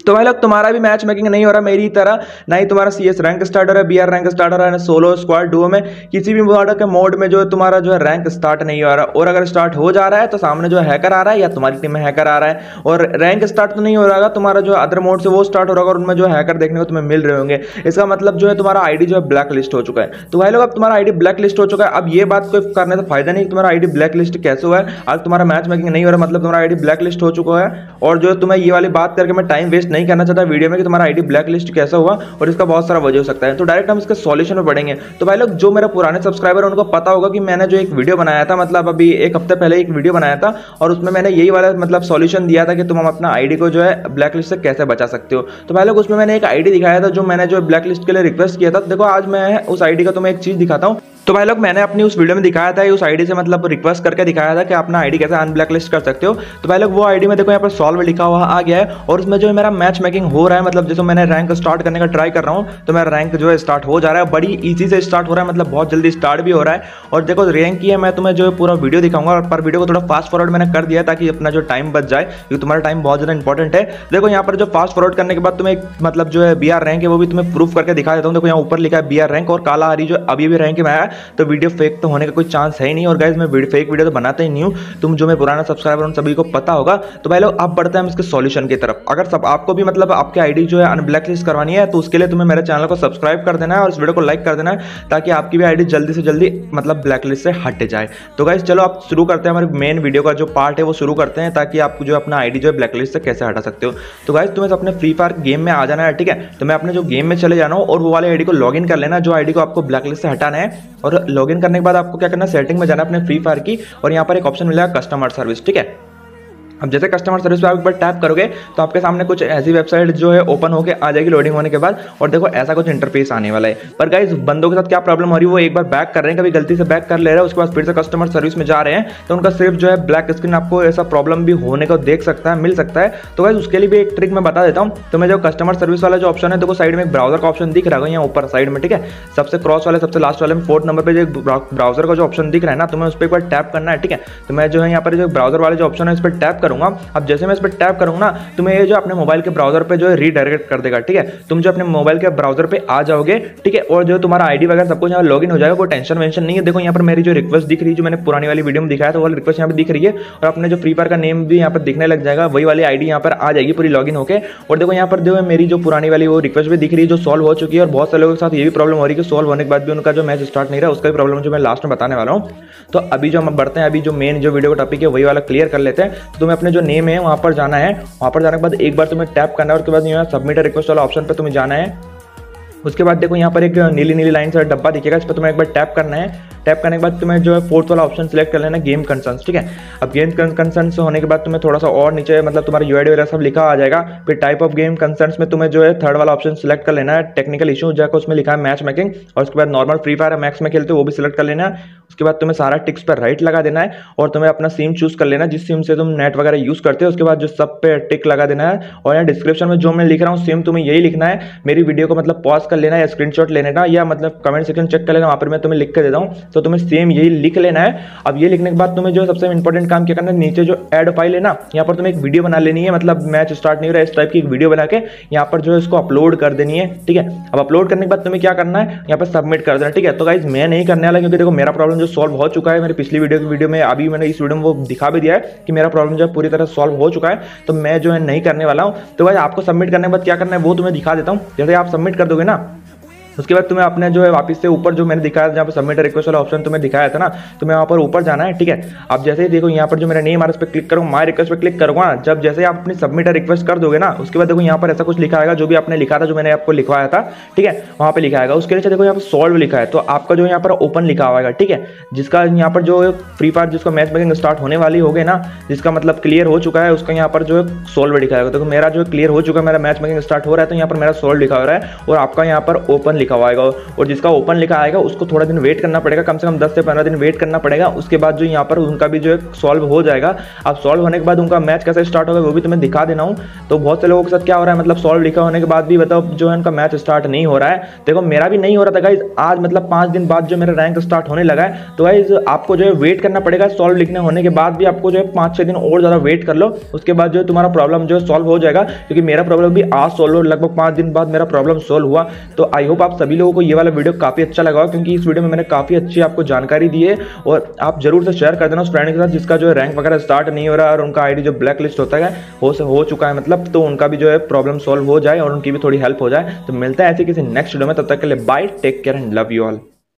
तो भाई लोग तुम्हारा भी मैच मेकिंग नहीं हो रहा मेरी तरह, ना ही तुम्हारा CS रैंक स्टार्ट हो रहा है, BR रैंक स्टार्ट हो रहा है, सोलो स्क्वाड डुओ में किसी भी मोड में जो है तुम्हारा जो है रैंक स्टार्ट नहीं हो रहा, और अगर स्टार्ट हो जा रहा है तो सामने जो है हैकर आ रहा है या तुम्हारी टीम में हैकर आ रहा है, और रैंक स्टार्ट तो नहीं हो रहा, तुम्हारा जो अदर मोड से वो स्टार्ट हो रहा है और उनमें जो हैकर देखने को तुम्हें मिल रहे होंगे। इसका मतलब जो है तुम्हारा आईडी जो है ब्लैक लिस्ट हो चुका है। तो भाई लोग अब तुम्हारा आईडी ब्लैक लिस्ट हो चुका है, अब ये बात कोई करने से फायदा नहीं तुम्हारा आईडी ब्लैक लिस्ट कैसे हुआ है। आज तुम्हारा मैच मेकिंग नहीं हो रहा मतलब तुम्हारा आईडी ब्लैक लिस्ट हो चुका है, और जो तुम्हें ये वाली बात करके मैं टाइम वेस्ट नहीं करना चाहता वीडियो में कि तुम्हारा आईडी ब्लैक लिस्ट कैसा हुआ, और इसका बहुत सारा वजह हो सकता है। तो डायरेक्ट हम इसके सॉल्यूशन में पढ़ेंगे। तो भाई लोग जो मेरे पुराने सब्सक्राइबर उनको पता होगा कि मैंने जो एक वीडियो बनाया था, मतलब अभी एक हफ्ते पहले एक वीडियो बनाया था, और उसमें मैंने यही वाला मतलब सॉल्यूशन दिया था कि तुम अपना आईडी को जो है ब्लैक लिस्ट से कैसे बचा सकते हो। तो भाई लोग उसमें मैंने एक आईडी दिखाया था जो मैंने जो ब्लैक लिस्ट के लिए रिक्वेस्ट किया था। देखो आज मैं उस आईडी का तुम्हें एक चीज दिखाता हूँ। तो भाई लोग मैंने अपनी उस वीडियो में दिखाया था, उस आईडी से मतलब रिक्वेस्ट करके दिखाया था कि अपना आईडी कैसे अनब्लैक लिस्ट कर सकते हो। तो भाई लोग वो आईडी में देखो यहाँ पर सॉल्व लिखा हुआ आ गया है, और उसमें जो है मेरा मैच मेकिंग हो रहा है, मतलब जैसे मैंने रैंक स्टार्ट करने का ट्राई कर रहा हूँ तो मेरा रैंक जो है स्टार्ट हो जा रहा है, बड़ी ईजी से स्टार्ट हो रहा है, मतलब बहुत जल्दी स्टार्ट भी हो रहा है। और देखो रैंक की है, मैं तुम्हें जो है पूरा वीडियो दिखाऊंगा, और पर वीडियो को थोड़ा फास्ट फॉरवर्ड मैंने कर दिया ताकि अपना जो टाइम बच जाए, क्योंकि तुम्हारा टाइम बहुत ज्यादा इंपॉर्टेंट है। देखो यहाँ पर जो फास्ट फॉरवर्ड करने के बाद तुम्हें मतलब जो है BR रैंक है वो भी तुम्हें प्रूफ करके दिखा देता हूँ। देखो यहाँ ऊपर लिखा है BR रैंक, और काला हरी जो अभी भी रैंक में आया, तो वीडियो फेक तो होने का कोई चांस है ही नहीं। और गाइस मैं फेक वीडियो तो बनाता ही नहीं हूँ, तुम जो मैं पुराना सब्सक्राइबर उन सभी को पता होगा। तो भाई लोग अब बढ़ते हैं हम इसके सॉल्यूशन की तरफ। अगर सब आपको भी मतलब आपके आईडी जो है अनब्लैक लिस्ट करवानी है तो उसके लिए तुम्हें मेरे चैनल को सब्सक्राइब कर देना है और इस वीडियो को लाइक कर देना है, ताकि आपकी भी आईडी जल्दी से जल्दी मतलब ब्लैक लिस्ट से हट जाए। तो गाइस चलो आप शुरू करते हैं, हमारे मेन वीडियो का जो पार्ट है वो शुरू करते हैं, ताकि आपको जो अपना आईडी जो है ब्लैक लिस्ट से कैसे हटा सकते हो। तो गाइस तुम्हें अपने फ्री फायर गेम में आ जाना है, ठीक है। तो मैं अपने जो गेम में चले जाना हूँ और वो वाले आईडी को लॉगिन कर लेना जो आईडी को आपको ब्लैक लिस्ट से हटाना है। और लॉगिन करने के बाद आपको क्या करना है, सेटिंग में जाना अपने फ्री फायर की, और यहाँ पर एक ऑप्शन मिलेगा कस्टमर सर्विस, ठीक है। अब जैसे कस्टमर सर्विस पे आप एक बार टैप करोगे तो आपके सामने कुछ ऐसी वेबसाइट जो है ओपन होके आ जाएगी लोडिंग होने के बाद, और देखो ऐसा कुछ इंटरफेस आने वाला है। पर गाइस बंदों के साथ क्या प्रॉब्लम हो रही है, वो एक बार बैक कर रहे हैं, कभी गलती से बैक कर ले रहे हैं, उसके बाद फिर से कस्टमर सर्विस में जा रहे हैं, तो उनका सिर्फ जो है ब्लैक स्क्रीन आपको ऐसा प्रॉब्लम भी होने को देख सकता है, मिल सकता है। तो गाइस उसके लिए भी एक ट्रिक मैं बता देता हूँ। तो मैं जो कस्टमर सर्विस वाला जो ऑप्शन है, देखो साइड में एक ब्राउजर का ऑप्शन दिख रहा है यहाँ ऊपर साइड में, ठीक है। सबसे क्रॉस वाले सबसे लास्ट वाले में 4th नंबर पे जो ब्राउजर का जो ऑप्शन दिख रहा है ना, तुम्हें उस पर एक बार टैप करना है, ठीक है। तो मैं जो है यहाँ पर जो ब्राउजर वाले जो ऑप्शन है इस पर टैप करूंगा। अब जैसे इस पर टैप करूंगा ना, तुम्हें ये जो अपने मोबाइल के ब्राउजर पे जो है रीडायरेक्ट कर देगा, ठीक है। तुम जो अपने मोबाइल के ब्राउजर पे आ जाओगे, ठीक है, और जो तुम्हारा आईडी वगैरह सब कुछ यहाँ लॉगिन हो जाएगा, कोई टेंशन वेंशन नहीं है। देखो यहाँ पर मेरी जो रिक्वेस्ट दिख रही है, जो मैंने पुरानी वाली वीडियो में दिखाया था वो रिक्वेस्ट यहाँ पे दिख रही है, और अपने जो फ्री फायर का नेम भी यहाँ पर दिखने लग जाएगा, वही वाली आईडी यहाँ पर आ जाएगी पूरी लॉगिन होकर। और देखो यहाँ पर जो है मेरी जो पुरानी वाली वो रिक्वेस्ट भी दिख रही है जो सॉल्व हो चुकी है, और बहुत सारे लोगों के साथ ये भी प्रॉब्लम हो रही है कि सॉल्व होने के बाद भी उनका जो मैच स्टार्ट नहीं रहा, उसका भी प्रॉब्लम जो मैं लास्ट में बताने वाला हूँ। तो अभी जो हम बढ़ते हैं, अभी जो मेन जो वीडियो का टॉपिक है वही वाला क्लियर कर लेते हैं। तो तुम्हें अपने जो नेम है वहाँ पर जाना है, वहाँ पर जाने के बाद एक बार तुम्हें टैप करना है, उसके बाद यहाँ सबमिट रिक्वेस्ट वाला ऑप्शन पे तुम्हें जाना है। उसके बाद देखो यहाँ पर एक नीली नीली लाइन से डब्बा दिखेगा, इस पर तुम्हें एक बार टैप करना है। टैप करने के बाद तुम्हें जो है 4th वाला ऑप्शन सिलेक्ट कर लेना है, गेम कंसर्न्स, ठीक है। अब गेम कंसर्न्स होने के बाद तुम्हें थोड़ा सा और नीचे मतलब तुम्हारा यूआईडी वगैरह सब लिखा आ जाएगा। फिर टाइप ऑफ गेम कंसर्न्स में तुम्हें जो है 3rd वाला ऑप्शन सिलेक्ट कर लेना है, टेक्निकल इशू जाकर उसमें लिखा है मैच मेकिंग, और उसके बाद नॉर्मल फ्री फायर मैक्स में खेलते हो वो भी सिलेक्ट कर लेना है। उसके बाद तुम्हें सारा टिक्स पर राइट लगा देना है, और तुम्हें अपना सिम चूज कर लेना है जिस सिम से तुम नेट वगैरह यूज करते हो। उसके बाद जो सब पे टिक लगा देना है, और यहाँ डिस्क्रिप्शन में जो मैं लिख रहा हूँ सेम तुम्हें यही लिखना है। मेरी वीडियो को मतलब पॉज कर लेना है, स्क्रीनशॉट ले लेना, या मतलब कमेंट सेक्शन चेक कर लेना, वहाँ पर मैं तुम्हें लिख के देता हूँ, तो तुम्हें सेम यही लिख लेना है। अब ये लिखने के बाद तुम्हें जो सबसे इंपॉर्टेंट काम क्या करना है, नीचे जो ऐड फाइल है ना, यहाँ पर तुम्हें एक वीडियो बना लेनी है, मतलब मैच स्टार्ट नहीं हो रहा है इस टाइप की एक वीडियो बना के यहाँ पर जो है इसको अपलोड कर देनी है, ठीक है। अब अपलोड करने के बाद तुम्हें क्या करना है, यहाँ पर सबमिट कर देना, ठीक है। तो गाइस मैं नहीं करने वाला, क्योंकि देखो मेरा प्रॉब्लम जो सॉल्व हो चुका है मेरी पिछली वीडियो में, अभी मैंने इस वीडियो में वो दिखा भी दिया है कि मेरा प्रॉब्लम जो है पूरी तरह सॉल्व हो चुका है, तो मैं जो है नहीं करने वाला हूँ। तो गाइस आपको सबमिट करने के बाद क्या करना है वो तुम्हें दिखा देता हूँ। जैसे आप सबमिट कर दोगे ना, उसके बाद तुम्हें अपने जो है वापस से ऊपर जो मैंने दिखाया था जहाँ पर सबमिट रिक्वेस्ट वाला ऑप्शन तुम्हें दिखाया था ना, तुम्हें वहाँ पर ऊपर जाना है, ठीक है। अब जैसे ही देखो यहाँ पर जो मेरा नेम आ रहा है उस पर क्लिक करूँ, माय रिक्वेस्ट पे क्लिक करूँगा, जब जैसे आप अपनी सबमिट रिक्वेस्ट कर दोगे ना, उसके बाद देखो यहाँ पर ऐसा कुछ लिखा आएगा जो भी आपने लिखा था, जो मैंने आपको लिखवाया था, ठीक है, वहाँ पे लिखा आएगा। उसके नीचे देखो यहाँ पर सॉल्व लिखा है, तो आपका जो यहाँ पर ओपन लिखा हुआ है, ठीक है, जिसका यहाँ पर जो फ्री फायर जिसका मैच मेकिंग स्टार्ट होने वाली हो गई ना, जिसका मतलब क्लियर हो चुका है, उसका यहाँ पर जो है सॉल्व लिखा है। देखो मेरा जो क्लियर हो चुका है, मेरा मैच मेकिंग स्टार्ट हो रहा है, तो यहाँ पर मेरा सॉल्व लिखा हो रहा है, और आपका यहाँ पर ओपन लिखा हुआ आएगा, और जिसका ओपन लिखा आएगा उसको थोड़ा दिन वेट करना पड़ेगा, कम से कम 10 से 15 दिन वेट करना पड़ेगा। उसके बाद जो यहाँ पर उनका भी जो है सॉल्व हो जाएगा। अब सॉल्व होने के बाद उनका मैच कैसे स्टार्ट होगा वो भी तुम्हें दिखा देना हूँ। तो बहुत से लोगों के साथ क्या हो रहा है, मतलब सॉल्व लिखा होने के बाद भी बताओ जो है उनका मैच स्टार्ट नहीं हो रहा है। देखो मेरा भी नहीं हो रहा था गाइज, आज मतलब 5 दिन बाद जो मेरा रैंक स्टार्ट होने लगा है। तो गाइज आपको जो है वेट करना पड़ेगा, सॉल्व लिखने होने के बाद भी आपको जो है 5-6 दिन और ज़्यादा वेट कर लो, उसके बाद जो है तुम्हारा प्रॉब्लम जो है सॉल्व हो जाएगा। क्योंकि मेरा प्रॉब्लम भी आज सॉल्व हो, लगभग 5 दिन बाद मेरा प्रॉब्लम सॉल्व हुआ। तो आई होप आप सभी लोगों को ये वाला वीडियो काफ़ी अच्छा लगा, क्योंकि इस वीडियो में मैंने काफ़ी अच्छी आपको जानकारी दी है। और आप जरूर से शेयर कर देना उस फ्रेंड के साथ जिसका जो है रैंक वगैरह स्टार्ट नहीं हो रहा है और उनका आईडी जो ब्लैक लिस्ट होता है हो चुका है मतलब, तो उनका भी जो है प्रॉब्लम सॉल्व हो जाए और उनकी भी थोड़ी हेल्प हो जाए। तो मिलता है ऐसे किसी नेक्स्ट वीडियो में, तब तक के लिए bye, take care and love you all.